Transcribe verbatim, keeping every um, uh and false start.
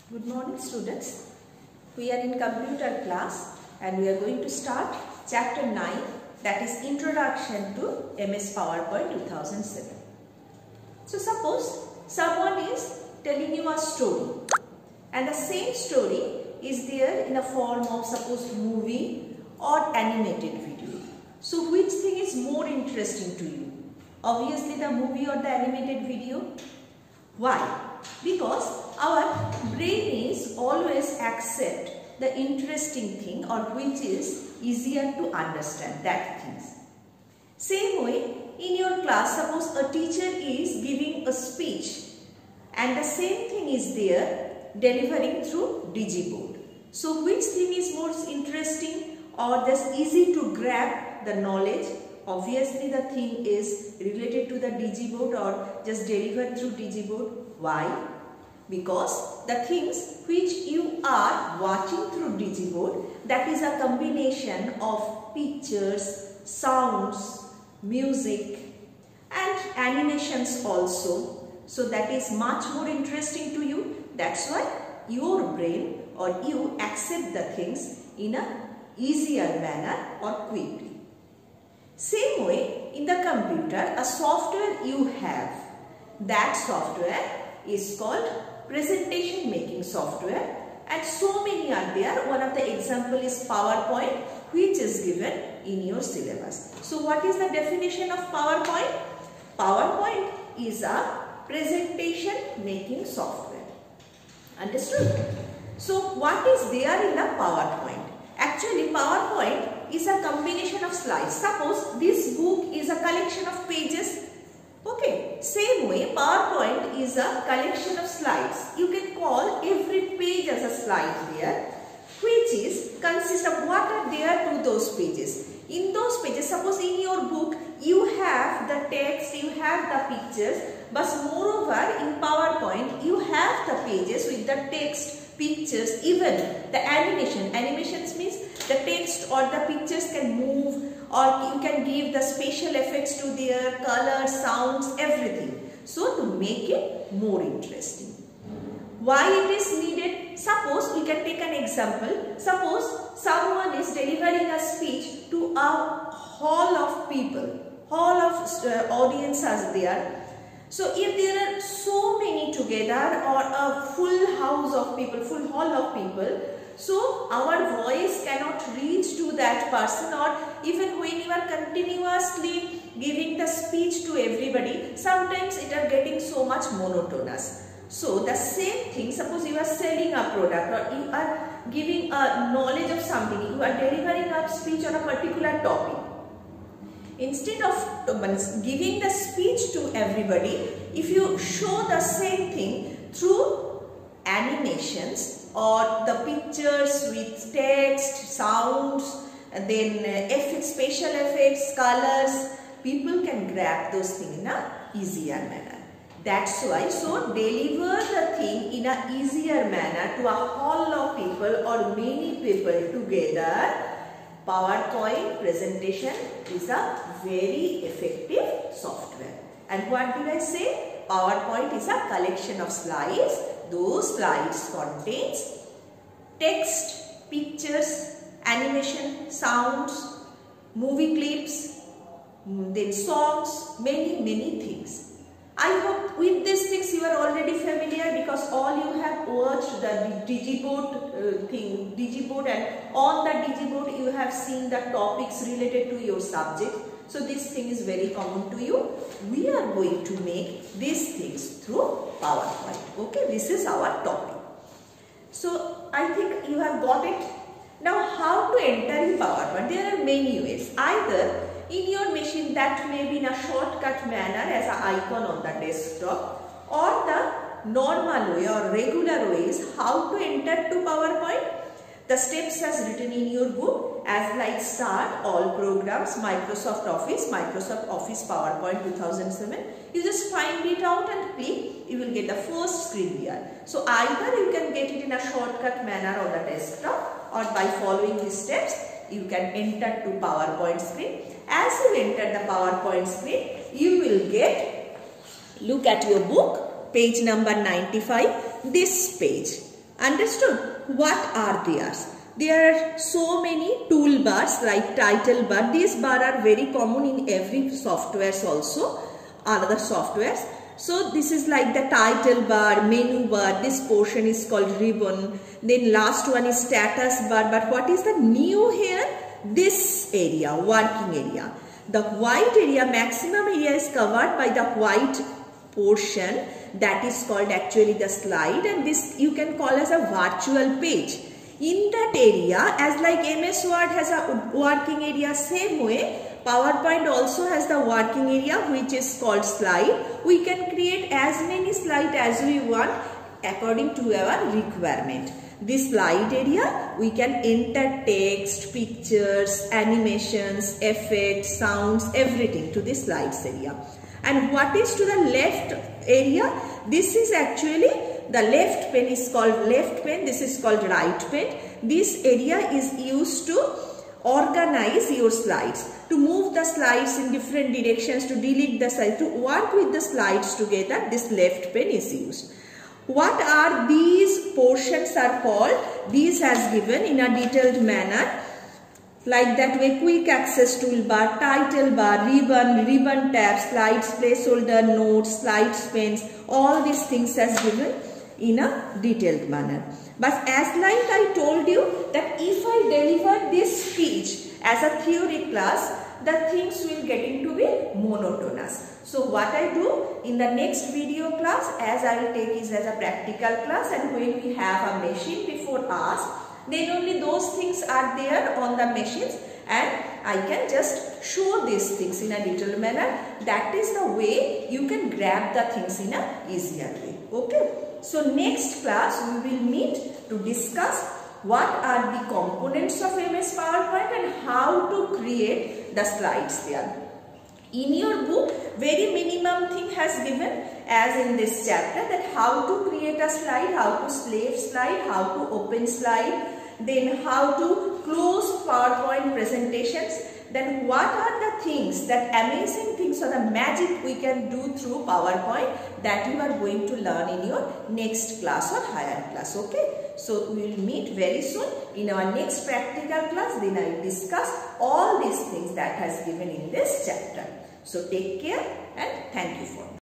Good morning students. We are in computer class and we are going to start chapter nine, that is Introduction to M S PowerPoint two thousand seven. So suppose someone is telling you a story and the same story is there in a form of suppose movie or animated video. So which thing is more interesting to you? Obviously the movie or the animated video. Why? Because our brain is always accept the interesting thing or which is easier to understand that things. Same way in your class, suppose a teacher is giving a speech and the same thing is there delivering through digiboard. So which thing is more interesting or just easy to grab the knowledge? Obviously the thing is related to the digiboard or just delivered through digiboard. Why? Because the things which you are watching through digiboard, that is a combination of pictures, sounds, music and animations also. So that is much more interesting to you. That's why your brain or you accept the things in a easier manner or quickly. Same way in the computer, a software you have, that software is called presentation making software and so many are there. One of the example is PowerPoint, which is given in your syllabus. So what is the definition of PowerPoint? PowerPoint is a presentation making software. Understood? So what is there in the PowerPoint? Actually PowerPoint is a combination of slides. Suppose this book is a collection of pages. Okay, same way PowerPoint is a collection of slides. You can call every page as a slide here, which is consist of what are there to those pages. In those pages, suppose in your book you have the text, you have the pictures, but moreover in PowerPoint you have the pages with the text, pictures, even the animation. Animations means the text or the pictures can move or you can give the special effects to their colors, sounds, everything. So to make it more interesting. Why it is needed? Suppose we can take an example. Suppose someone is delivering a speech to a hall of people. Hall of uh, audience are there. So if there are so many together or a full house of people, full hall of people, so our voice cannot reach to that person, or even when you are continuously giving the speech to everybody, sometimes it are getting so much monotonous. So the same thing, suppose you are selling a product or you are giving a knowledge of something, you are delivering a speech on a particular topic. Instead of giving the speech to everybody, if you show the same thing through animations or the pictures with text, sounds, and then effects, special effects, colors, people can grab those things in a easier manner. That's why, so deliver the thing in a easier manner to a whole of people or many people together. PowerPoint presentation is a very effective software. And what did I say? PowerPoint is a collection of slides. Those slides contains text, pictures, animation, sounds, movie clips, then songs, many many things. I hope with these things you are already familiar because all you have watched the digiboard uh, thing, digiboard, and on the digiboard you have seen the topics related to your subject. So this thing is very common to you. We are going to make these things through PowerPoint. Okay, this is our topic. So I think you have got it. Now how to enter in PowerPoint? There are many ways. Either in your machine, that may be in a shortcut manner as an icon on the desktop, or the normal way or regular way is how to enter to PowerPoint. The steps as written in your book as like start, all programs, Microsoft Office, Microsoft Office PowerPoint two thousand seven. You just find it out and click, you will get the first screen here. So either you can get it in a shortcut manner on the desktop or by following these steps you can enter to PowerPoint screen. As you enter the PowerPoint screen, you will get, look at your book, page number ninety-five, this page. Understood? What are theirs? There are so many toolbars like title bar. These bar are very common in every softwares also, other softwares. So this is like the title bar, menu bar. This portion is called ribbon. Then last one is status bar. But what is the new here? This area, working area. The white area, maximum area is covered by the white portion. That is called actually the slide, and this you can call as a virtual page. In that area, as like M S Word has a working area, same way PowerPoint also has the working area which is called slide. We can create as many slides as we want according to our requirement. This slide area, we can enter text, pictures, animations, effects, sounds, everything to this slides area. And what is to the left area? This is actually the left pane is called left pane. This is called right pane. This area is used to organize your slides, to move the slides in different directions, to delete the slides, to work with the slides together. This left pane is used. What are these portions are called? These has given in a detailed manner. Like that way, quick access toolbar, title bar, ribbon, ribbon tab, slides, placeholder, notes, slides, pens, all these things as given in a detailed manner. But as like I told you that if I deliver this speech as a theory class, the things will getting to be monotonous. So what I do in the next video class, as I will take is as a practical class, and when we have a machine before us, then only those things are there on the machines, and I can just show these things in a detailed manner. That is the way you can grab the things in a easier way. Okay. So next class we will meet to discuss what are the components of M S PowerPoint and how to create the slides there. In your book, very minimum thing has given as in this chapter, that how to create a slide, how to save slide, how to open slide, then how to close PowerPoint presentations, then what are the things, that amazing things or the magic we can do through PowerPoint, that you are going to learn in your next class or higher class. Okay. So we will meet very soon in our next practical class. Then I will discuss all these things that has given in this chapter. So take care and thank you for